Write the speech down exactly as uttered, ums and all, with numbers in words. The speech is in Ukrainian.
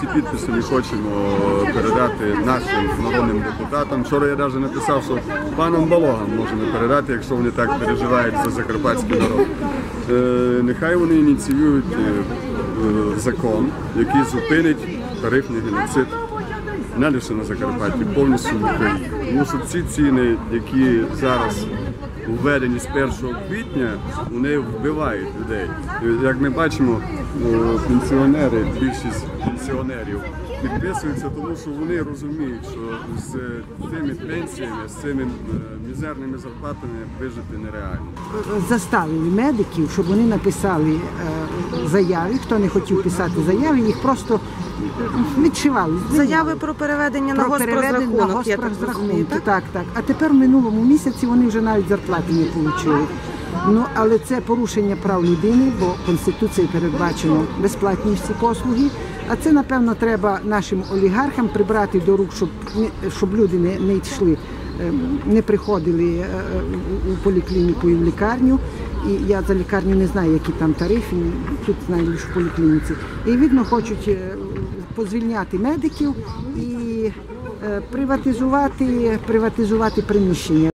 ці підписи ми хочемо передати нашим народним депутатам. Вчора я навіть написав, що панам Балогам можемо передати, якщо вони так переживають за закарпатський народ. Нехай вони ініціюють закон, який зупинить тарифний геноцид не лише на Закарпатті, повністю в Україні. Тому що ці ціни, які зараз введені з першого квітня, вони вбивають людей. Як ми бачимо, пенсіонери, більшість пенсіонерів підписуються, тому що вони розуміють, що з цими пенсіями, з цими мізерними зарплатами вижити нереально. Заставили медиків, щоб вони написали заяви. Хто не хотів писати заяви, їх просто відшивали. Заяви про переведення на госпрозрахунок, я так розумію, так? Так, так. А тепер в минулому місяці вони вже навіть зарплати не отримали. Ну, але це порушення прав людини, бо Конституцією передбачено безплатні всі послуги. А це, напевно, треба нашим олігархам прибрати до рук, щоб, щоб люди не, не йшли, не приходили у поліклініку і в лікарню. І я за лікарню не знаю, які там тарифи, тут знаю лише в поліклініці. І, видно, хочуть позвільняти медиків і приватизувати, приватизувати приміщення.